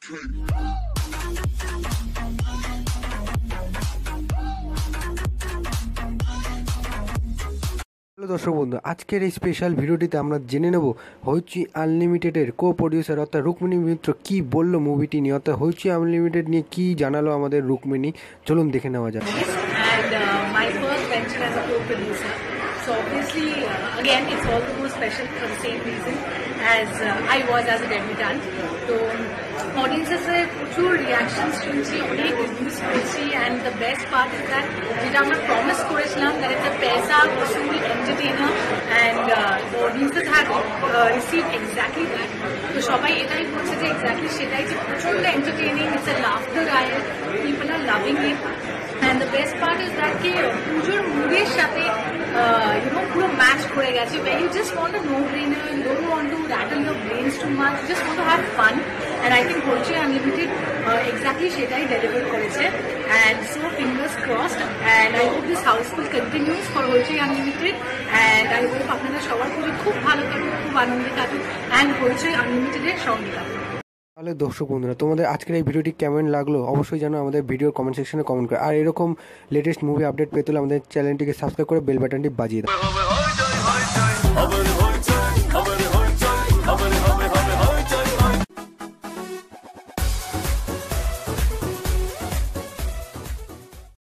দর্শক বন্ধু, আজকের এই স্পেশাল ভিডিওটিতে আমরা জেনে নেব হইচই আনলিমিটেডের কো প্রডিউসার অর্থাৎ রুক্মিণী মিত্র কি বলল মুভিটি নিয়ে, অর্থাৎ হইচই আনলিমিটেড নিয়ে কি জানালো আমাদের রুক্মিণী। চলুন দেখে নেওয়া যাক। So obviously, again, it's all the more special for the same reason as I was as a debutante. So audiences এর প্রচুর রিয়াকশনস শুনছি, অনেক রিভিউজ পেয়েছি, and the best part is that যেটা আমরা প্রমিস করেছিলাম that it's a पैसा वसूल entertainer and the audiences have received exactly that. তো সবাই এটাই বলছে যে exactly সেটাই, যে প্রচন্ড entertaining, it's a laughter riot, people are loving it. And the best part is that ke pujor mood-er সাথে পুরো ম্যাচ করে গেছে, where you just want a no-brainer, you don't want to rattle your brains too much, you just want to have fun. And I think Hoichoi Unlimited exactly সেটাই deliver করেছে, and so fingers crossed, and I hope this houseful continues for Hoichoi Unlimited, and I hope আপনারা সবার খুব ভালো কাটুক, খুব আনন্দে কাটুক, and Hoichoi Unlimited এর সঙ্গে কাটুক। তাহলে দর্শক বন্ধুরা, তোমাদের আজকের এই ভিডিওটি কেমন লাগলো অবশ্যই জানো আমাদের ভিডিওর কমেন্ট সেকশনে কমেন্ট করে, আর এরকম লেটেস্ট মুভি আপডেট পেতে হলে আমাদের চ্যানেলটিকে সাবস্ক্রাইব করে বেল বাটনটি বাজিয়ে দাও।